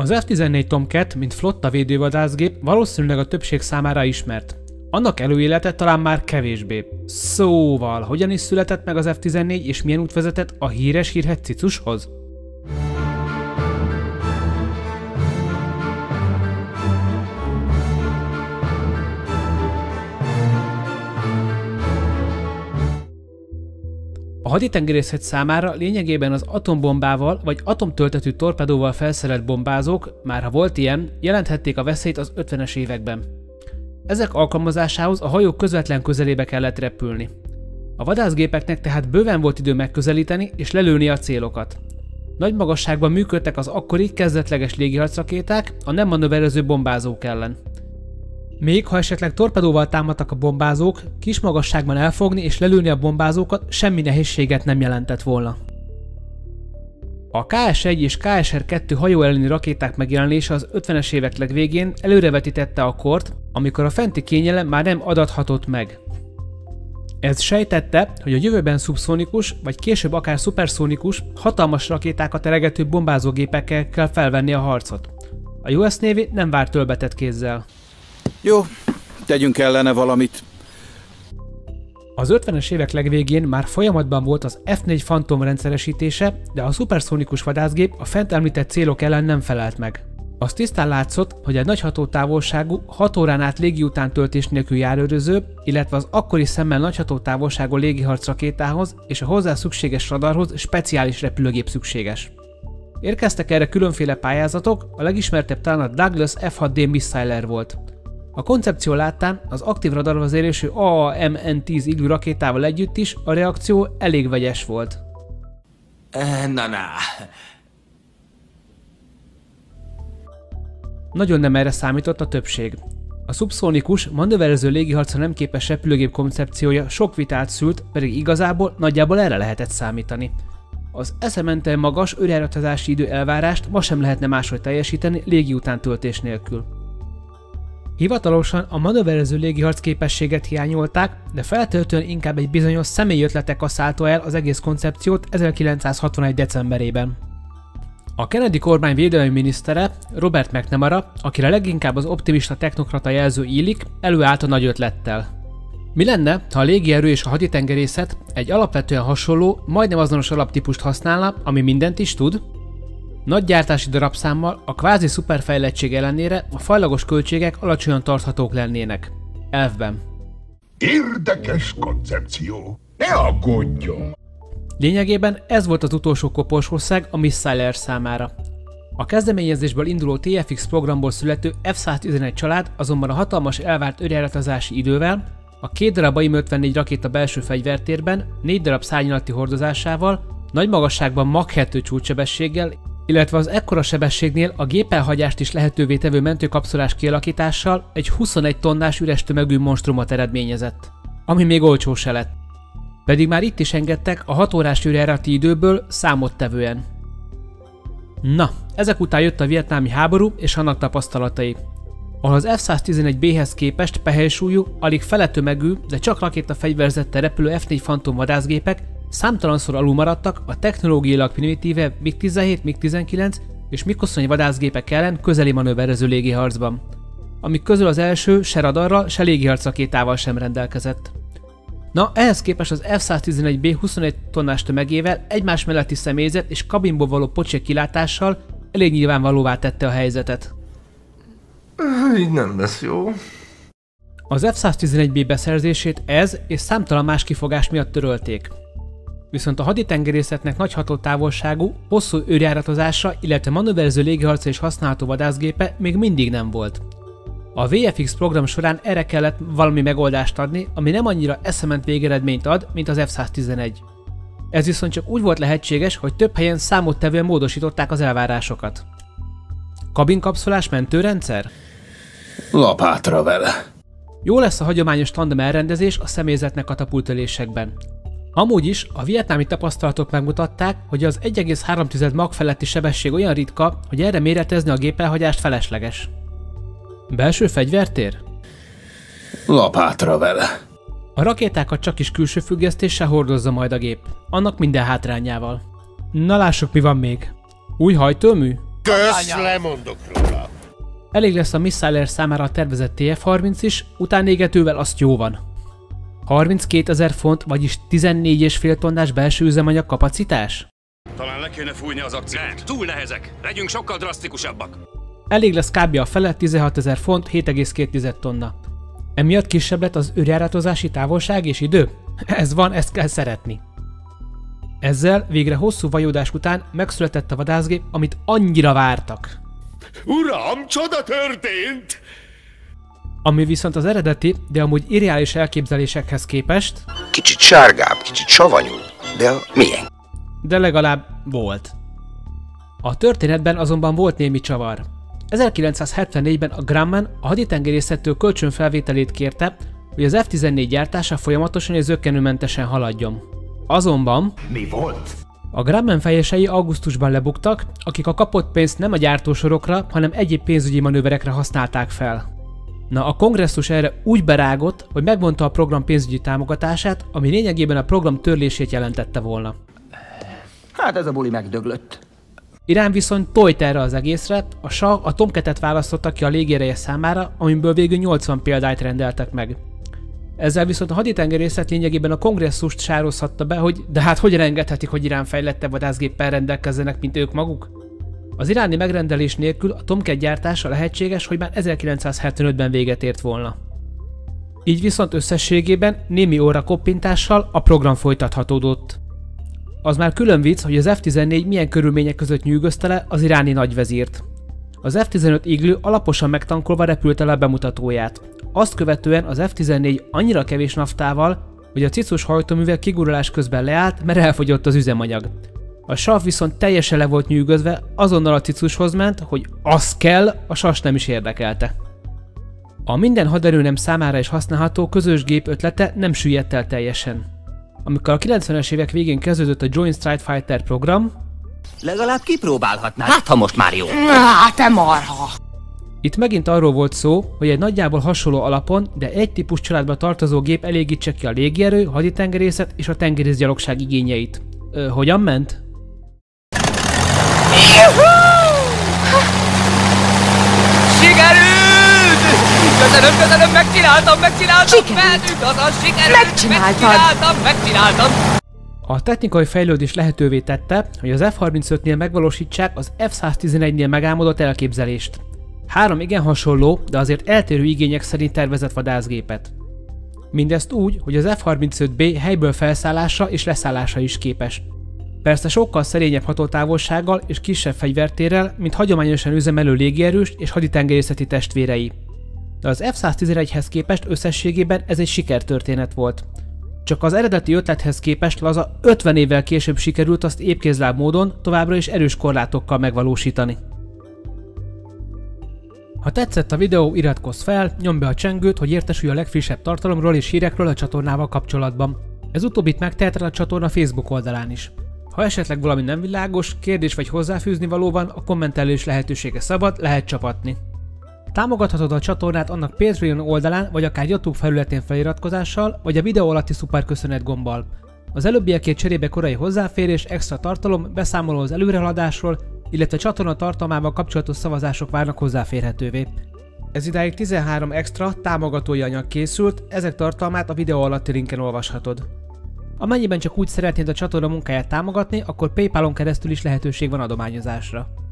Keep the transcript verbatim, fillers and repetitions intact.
Az F tizennégy Tomcat, mint flotta védővadászgép valószínűleg a többség számára ismert. Annak előélete talán már kevésbé. Szóval, hogyan is született meg az F tizennégy és milyen út vezetett a híres hírhedt Cicushoz? A haditengerészet számára lényegében az atombombával vagy atomtöltetű torpedóval felszerelt bombázók, már ha volt ilyen, jelenthették a veszélyt az ötvenes években. Ezek alkalmazásához a hajók közvetlen közelébe kellett repülni. A vadászgépeknek tehát bőven volt idő megközelíteni és lelőni a célokat. Nagy magasságban működtek az akkori kezdetleges légiharcrakéták a nem manőverező bombázók ellen. Még ha esetleg torpedóval támadtak a bombázók, kis magasságban elfogni és lelőni a bombázókat semmi nehézséget nem jelentett volna. A K S egy és K S R kettő hajó elleni rakéták megjelenése az ötvenes évek legvégén előrevetítette a kort, amikor a fenti kényelem már nem adathatott meg. Ez sejtette, hogy a jövőben szubszonikus, vagy később akár szuperszonikus, hatalmas rakétákat eregető bombázógépekkel kell felvenni a harcot. A U S Navy nem várt tölbetett kézzel. Jó, tegyünk ellene valamit. Az ötvenes évek legvégén már folyamatban volt az F négy Phantom rendszeresítése, de a szuperszonikus vadászgép a fent említett célok ellen nem felelt meg. Az tisztán látszott, hogy egy nagy hatótávolságú, hat órán át légi utántöltés nélkül járőröző, illetve az akkori szemmel nagy hatótávolságú légiharcrakétához és a hozzá szükséges radarhoz speciális repülőgép szükséges. Érkeztek erre különféle pályázatok, a legismertebb talán a Douglas F hat D Missiler volt. A koncepció láttán az aktív radarhoz érésű A A M N tíz illű rakétával együtt is a reakció elég vegyes volt. Na-na. Nagyon nem erre számított a többség. A szubszónikus, manőverező légiharcra nem képes repülőgép koncepciója sok vitát szült, pedig igazából nagyjából erre lehetett számítani. Az eszementen magas őrjáratási idő elvárást ma sem lehetne máshogy teljesíteni légi utántöltés nélkül. Hivatalosan a manőverező légiharc képességet hiányolták, de feltehetően inkább egy bizonyos személyi ötletek kaszálta el az egész koncepciót ezerkilencszázhatvanegy decemberében. A Kennedy kormány védelmi minisztere, Robert McNamara, akire leginkább az optimista technokrata jelző illik, előállt a nagy ötlettel. Mi lenne, ha a légierő és a haditengerészet egy alapvetően hasonló, majdnem azonos alaptípust használna, ami mindent is tud? Nagy gyártási darabszámmal, a kvázi szuperfejlettség ellenére a fajlagos költségek alacsonyan tarthatók lennének. Elfben. Érdekes koncepció. Ne aggódjon! Lényegében ez volt az utolsó koporsország a Missiler számára. A kezdeményezésből induló T F X programból születő F száztizenegy család azonban a hatalmas elvárt őrjáratozási idővel, a két darab A I M ötvennégy rakéta belső fegyvertérben, négy darab szárnyalati hordozásával, nagy magasságban Mach kettő csúcssebességgel, illetve az ekkora sebességnél a gépelhagyást is lehetővé tevő mentőkapszulás kialakítással egy huszonegy tonnás üres tömegű monstrumot eredményezett. Ami még olcsó se lett. Pedig már itt is engedtek a hat órás őrjárati időből számottevően. Na, ezek után jött a vietnámi háború és annak tapasztalatai, ahol az F száztizenegy B-hez képest pehely-súlyú, alig fele tömegű, de csak rakétafegyverzettel repülő F négy Phantom vadászgépek számtalanszor alul maradtak a technológiailag primitíve MiG tizenhét, MiG tizenkilenc és MiG huszonöt vadászgépek ellen közeli manőverező légiharcban, amik közül az első se radarral, se légiharcrakétával sem rendelkezett. Na, ehhez képest az F száztizenegy B huszonegy tonnás tömegével, egymás melletti személyzet és kabinból való pocsék kilátással elég nyilvánvalóvá tette a helyzetet. Így nem lesz jó. Az F száztizenegy B beszerzését ez és számtalan más kifogás miatt törölték. Viszont a haditengerészetnek nagy hatótávolságú, hosszú őrjáratozásra, illetve manőverező légiharcra is használható vadászgépe még mindig nem volt. A V F X program során erre kellett valami megoldást adni, ami nem annyira eszement végeredményt ad, mint az F száztizenegy. Ez viszont csak úgy volt lehetséges, hogy több helyen számottevően módosították az elvárásokat. Kabinkapszulás mentőrendszer? Lapátra vele. Jó lesz a hagyományos tandem elrendezés a személyzetnek katapultölésekben. Amúgy is a vietnámi tapasztalatok megmutatták, hogy az egy egész három Mach feletti sebesség olyan ritka, hogy erre méretezni a gépelhagyást felesleges. Belső fegyvertér? Lapátra vele. A rakétákat csak is külső függesztéssel hordozza majd a gép, annak minden hátrányával. Na lássuk, mi van még. Új hajtómű? Kösz, lemondok róla. Elég lesz a Missiler számára a tervezett T F harminc is, utánégetővel azt jó van. harminckétezer font, vagyis tizennégy egész öt tonnás belső üzemanyag kapacitás? Talán le kéne fújni az akciót. Nem, túl nehezek. Legyünk sokkal drasztikusabbak. Elég lesz kb. A fele, tizenhatezer font, hét egész két tonna. Emiatt kisebb lett az őrjáratozási távolság és idő? Ez van, ezt kell szeretni. Ezzel végre hosszú vajódás után megszületett a vadászgép, amit annyira vártak. Uram, csoda történt! Ami viszont az eredeti, de amúgy irreális elképzelésekhez képest... Kicsit sárgább, kicsit savanyú, de a milyen? De legalább volt. A történetben azonban volt némi csavar. ezerkilencszázhetvennégyben a Grumman a haditengerészettől kölcsönfelvételét kérte, hogy az F tizennégy gyártása folyamatosan és zökkenőmentesen haladjon. Azonban... Mi volt? A Grumman fejesei augusztusban lebuktak, akik a kapott pénzt nem a gyártósorokra, hanem egyéb pénzügyi manőverekre használták fel. Na, a kongresszus erre úgy berágott, hogy megvonta a program pénzügyi támogatását, ami lényegében a program törlését jelentette volna. Hát ez a buli megdöglött. Irán viszont tojt erre az egészre, a Shah a Tomcatet választotta ki a légiereje számára, amiből végül nyolcvan példányt rendeltek meg. Ezzel viszont a haditengerészet lényegében a kongresszust sározhatta be, hogy de hát hogy engedhetik, hogy Irán fejlettebb vadászgéppel rendelkezzenek, mint ők maguk? Az iráni megrendelés nélkül a Tomcat gyártása lehetséges, hogy már ezerkilencszázhetvenötben véget ért volna. Így viszont összességében némi óra koppintással a program folytathatódott. Az már külön vicc, hogy az F tizennégy milyen körülmények között nyűgözte le az iráni nagyvezírt. Az F tizenöt Eagle alaposan megtankolva repülte le a bemutatóját. Azt követően az F tizennégy annyira kevés naftával, hogy a cicus hajtóművel kigurulás közben leállt, mert elfogyott az üzemanyag. A Shah viszont teljesen le volt nyűgözve, azonnal a cicushoz ment, hogy az kell, a Shah nem is érdekelte. A minden haderőnem számára is használható közös gép ötlete nem süllyedt el teljesen. Amikor a kilencvenes évek végén kezdődött a Joint Strike Fighter program, Legalább kipróbálhatnád. Hát, ha most már jó. Á, te marha! itt megint arról volt szó, hogy egy nagyjából hasonló alapon, de egy típus családba tartozó gép elégítse ki a légierő, haditengerészet és a tengerészgyalogság igényeit. Ö, hogyan ment? Sikerült! Köszönöm, köszönöm, megcsináltam, megcsináltam! Sikerült! Azaz, sikerült! Megcsináltad! Megcsináltam, megcsináltam! A technikai fejlődés lehetővé tette, hogy az F harmincötnél megvalósítsák az F száztizenegynél megálmodott elképzelést. Három igen hasonló, de azért eltérő igények szerint tervezett vadászgépet. Mindezt úgy, hogy az F harmincöt B helyből felszállása és leszállása is képes. Persze sokkal szerényebb hatótávolsággal és kisebb fegyvertérrel, mint hagyományosan üzemelő légierős és haditengerészeti testvérei. De az F száztizenegyhez képest összességében ez egy sikertörténet volt. Csak az eredeti ötlethez képest laza ötven évvel később sikerült azt épkézláb módon továbbra is erős korlátokkal megvalósítani. Ha tetszett a videó, iratkozz fel, nyomd be a csengőt, hogy értesülj a legfrissebb tartalomról és hírekről a csatornával kapcsolatban. Ez utóbbit megteheted a csatorna Facebook oldalán is. Ha esetleg valami nem világos, kérdés vagy hozzáfűzni való van, a kommentelés lehetősége szabad, lehet csapatni. Támogathatod a csatornát annak Patreon oldalán, vagy akár YouTube felületén feliratkozással, vagy a videó alatti szuperköszönet gombbal. Az előbbiekért cserébe korai hozzáférés, extra tartalom, beszámoló az előrehaladásról, illetve a csatorna tartalmával kapcsolatos szavazások várnak hozzáférhetővé. Ez idáig tizenhárom extra támogatói anyag készült, ezek tartalmát a videó alatti linken olvashatod. Amennyiben csak úgy szeretnéd a csatorna munkáját támogatni, akkor PayPal-on keresztül is lehetőség van adományozásra.